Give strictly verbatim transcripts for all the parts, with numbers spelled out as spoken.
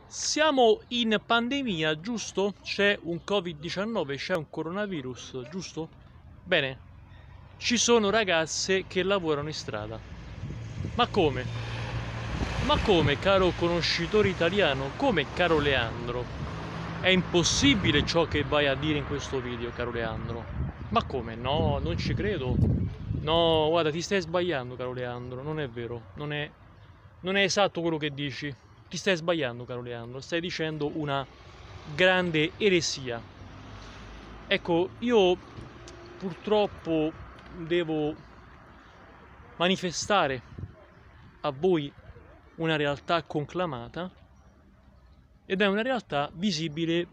Siamo in pandemia, giusto? C'è un covid diciannove, c'è un coronavirus, giusto? Bene, ci sono ragazze che lavorano in strada. Ma come? Ma come, caro conoscitore italiano? Come, caro Leandro? È impossibile ciò che vai a dire in questo video, caro Leandro. Ma come? No, non ci credo. No, guarda, ti stai sbagliando, caro Leandro. Non è vero. Non è, non è esatto quello che dici. Ti stai sbagliando, caro Leandro. Stai dicendo una grande eresia. Ecco, io purtroppo devo manifestare a voi una realtà conclamata, ed è una realtà visibile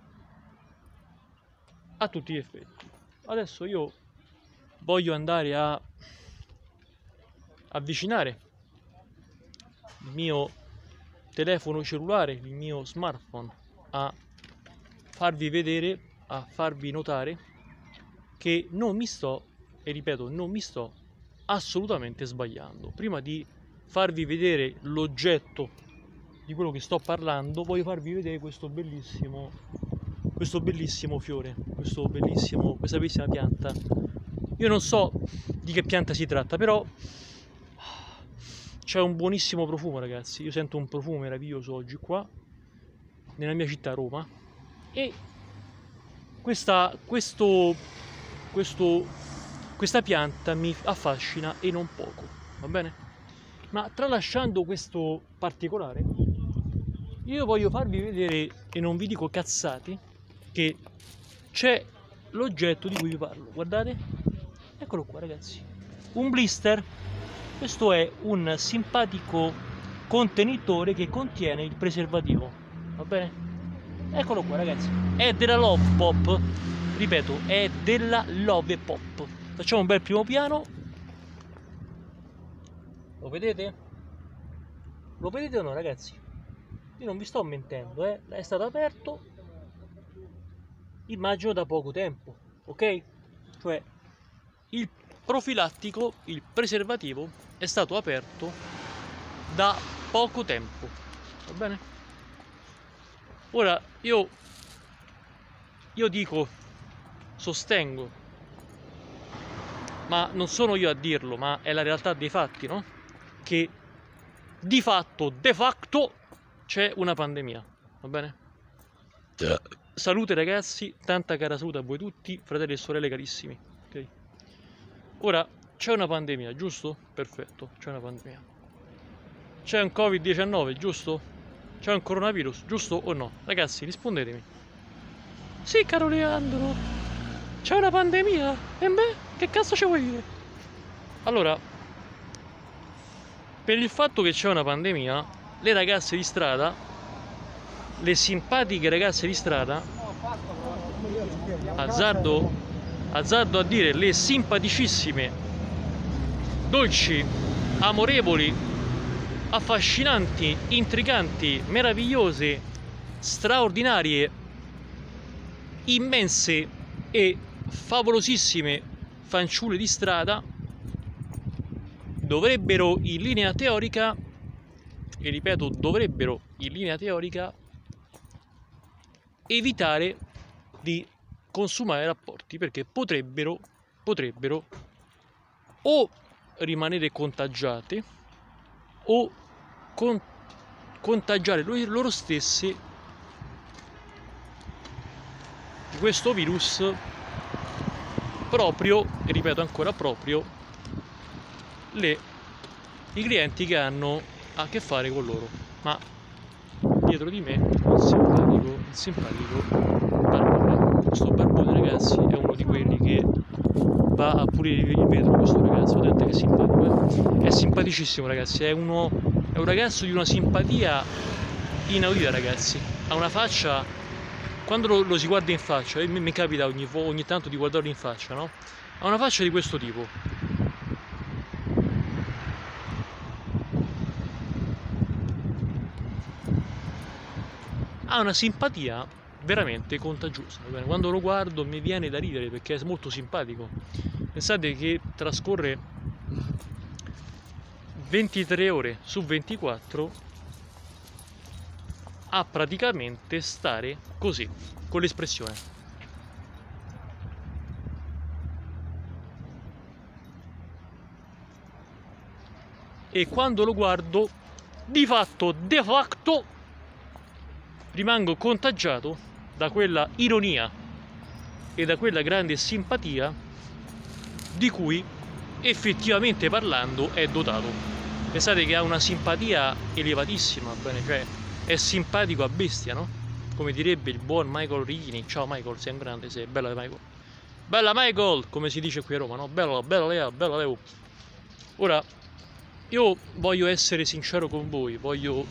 a tutti gli effetti. Adesso io voglio andare a avvicinare il mio telefono cellulare, il mio smartphone, a farvi vedere, a farvi notare che non mi sto, e ripeto, non mi sto assolutamente sbagliando. Prima di farvi vedere l'oggetto di quello che sto parlando, voglio farvi vedere questo bellissimo questo bellissimo fiore, questo bellissimo, questa bellissima pianta. Io non so di che pianta si tratta, però c'è un buonissimo profumo, ragazzi. Io sento un profumo meraviglioso oggi qua nella mia città, Roma, e questa, questo, questo, questa pianta mi affascina e non poco, va bene? Ma tralasciando questo particolare, io voglio farvi vedere, e non vi dico cazzate, che c'è l'oggetto di cui vi parlo. Guardate, eccolo qua, ragazzi, un blister. Questo è un simpatico contenitore che contiene il preservativo, va bene? Eccolo qua, ragazzi, è della Love Pop, ripeto, è della Love Pop. Facciamo un bel primo piano. Lo vedete? Lo vedete o no, ragazzi? Io non vi sto mentendo, eh? È stato aperto, immagino da poco tempo, ok? Cioè il profilattico, il preservativo, è stato aperto da poco tempo, va bene? Ora io io dico, sostengo, ma non sono io a dirlo, ma è la realtà dei fatti, no? Che di fatto, de facto, c'è una pandemia, va bene? Salute, ragazzi, tanta cara salute a voi tutti, fratelli e sorelle carissimi, ok? Ora, c'è una pandemia, giusto? Perfetto, c'è una pandemia. C'è un covid diciannove, giusto? C'è un coronavirus, giusto o no? Ragazzi, rispondetemi. Sì, caro Leandro, c'è una pandemia. E beh, che cazzo ci vuoi dire? Allora, per il fatto che c'è una pandemia, le ragazze di strada, le simpatiche ragazze di strada, azzardo, azzardo a dire le simpaticissime, dolci, amorevoli, affascinanti, intriganti, meravigliose, straordinarie, immense e favolosissime fanciulle di strada dovrebbero in linea teorica, e ripeto, dovrebbero in linea teorica evitare di consumare rapporti, perché potrebbero, potrebbero o rimanere contagiate o con, contagiare loro stesse di questo virus, proprio, e ripeto ancora proprio, le, i clienti che hanno a che fare con loro. Ma dietro di me il simpatico, il simpatico barbone. Questo barbone, ragazzi, è uno di quelli che va a pulire il vetro. Questo ragazzo, vedete che simpatico, eh? È simpaticissimo, ragazzi, è uno, è un ragazzo di una simpatia inaudita, ragazzi. Ha una faccia, quando lo, lo si guarda in faccia, e mi, mi capita ogni, ogni tanto di guardarlo in faccia, no? Ha una faccia di questo tipo. Ha una simpatia veramente contagiosa. Quando lo guardo mi viene da ridere, perché è molto simpatico. Pensate che trascorre ventitré ore su ventiquattro a praticamente stare così, con l'espressione. E quando lo guardo, di fatto, de facto, rimango contagiato da quella ironia e da quella grande simpatia di cui effettivamente parlando è dotato. Pensate che ha una simpatia elevatissima, bene, cioè è simpatico a bestia, no? Come direbbe il buon Michael Righini. Ciao Michael, sei un grande, sei bella Michael. Bella Michael, come si dice qui a Roma, no? Bella, bella Lea, bella Leo. Ora, io voglio essere sincero con voi, voglio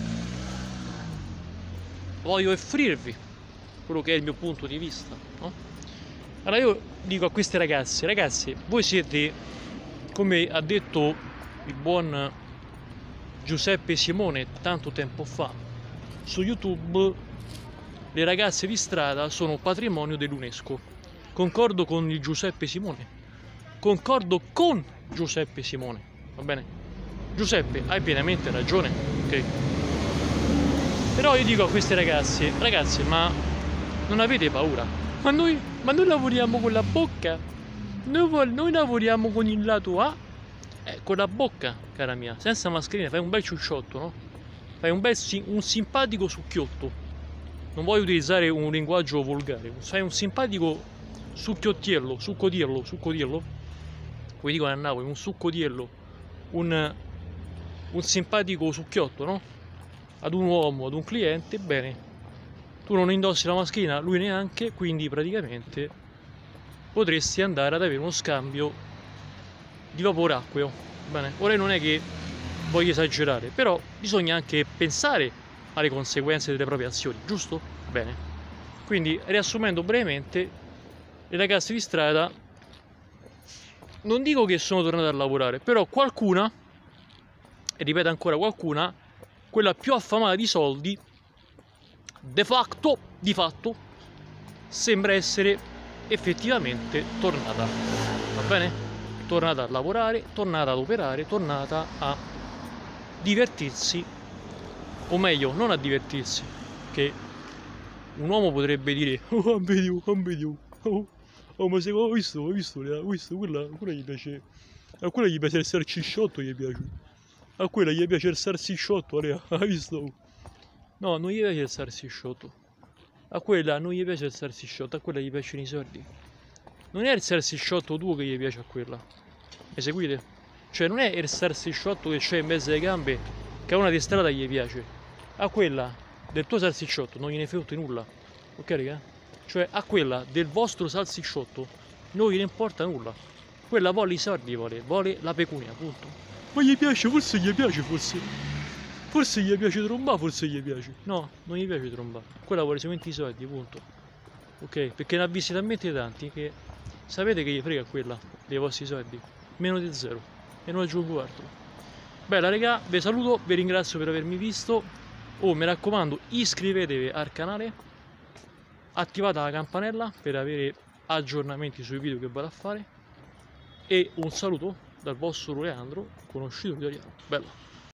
voglio offrirvi quello che è il mio punto di vista, no? Allora io dico a queste ragazze, ragazzi, voi siete, come ha detto il buon Giuseppe Simone tanto tempo fa su YouTube, le ragazze di strada sono patrimonio dell'UNESCO. Concordo con il Giuseppe Simone, concordo con Giuseppe Simone, va bene? Giuseppe, hai pienamente ragione, ok? Però io dico a queste ragazze, ragazze, ma non avete paura? Ma noi, ma noi lavoriamo con la bocca? Noi, noi lavoriamo con il lato A? Eh, con la bocca, cara mia, senza mascherina, fai un bel ciucciotto, no? Fai un bel un simpatico succhiotto. Non voglio utilizzare un linguaggio volgare, fai un simpatico succhiottiello, succodiello, succodiello. Come dicono a Napoli, un succodiello, un, un simpatico succhiotto, no? Ad un uomo, ad un cliente, bene. Tu non indossi la mascherina, lui neanche, quindi praticamente potresti andare ad avere uno scambio di vapore acqueo. Bene, ora non è che voglio esagerare, però bisogna anche pensare alle conseguenze delle proprie azioni, giusto? Bene. Quindi, riassumendo brevemente, le ragazze di strada, non dico che sono tornate a lavorare, però qualcuna, e ripeto ancora qualcuna, quella più affamata di soldi, de facto, di fatto, sembra essere effettivamente tornata, va bene? Tornata a lavorare, tornata ad operare, tornata a divertirsi, o meglio, non a divertirsi, che un uomo potrebbe dire, oh, ambedeo, ambedeo, oh, oh, ma se ho visto, ho visto, ho visto, quella, quella gli piace, a quella gli piace il salsicciotto, gli piace, a quella gli piace il salsicciotto, hai visto? No, non gli piace il salsicciotto. A quella non gli piace il salsicciotto, a quella gli piacciono i soldi. Non è il salsicciotto tuo che gli piace a quella. Mi seguite? Cioè non è il salsicciotto che c'è in mezzo alle gambe che a una di strada gli piace. A quella del tuo salsicciotto non gliene fotte nulla. Ok raga? Cioè a quella del vostro salsicciotto non gliene importa nulla. Quella vuole i soldi, vuole, vuole la pecunia, punto. Ma gli piace, forse gli piace, forse. Forse gli piace trombare, forse gli piace. No, non gli piace trombare. Quella vuole solamente i soldi, punto. Ok? Perché ne ha visti talmente tanti che sapete che gli frega quella dei vostri soldi. Meno di zero. E non aggiungo altro. Bella raga, vi saluto, vi ringrazio per avermi visto. Oh, mi raccomando, iscrivetevi al canale. Attivate la campanella per avere aggiornamenti sui video che vado a fare. E un saluto dal vostro Leandro, conosciuto italiano. Bella.